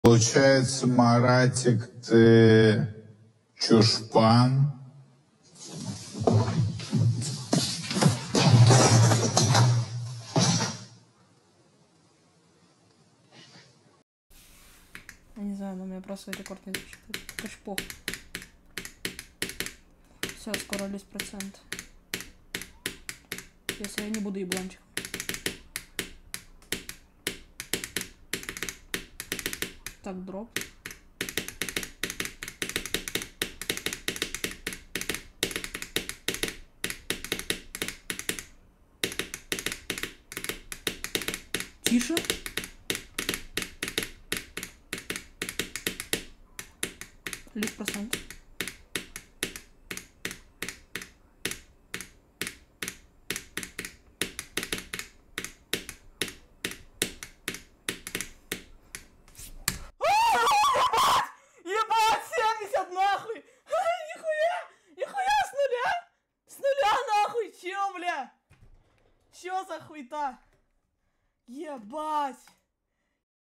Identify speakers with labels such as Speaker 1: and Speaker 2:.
Speaker 1: Получается, Маратик, ты чушпан?
Speaker 2: Я не знаю, но у меня просто рекорд не засчитывает. Короче, похуй. Все, скоро 10%. Если я не буду ебланчиком. Так, дроп. Тише. Лишь процент. Ебать, 70 нахуй! Нихуя с нуля! С нуля нахуй, чё, бля? Чё за хуйта? Ебать!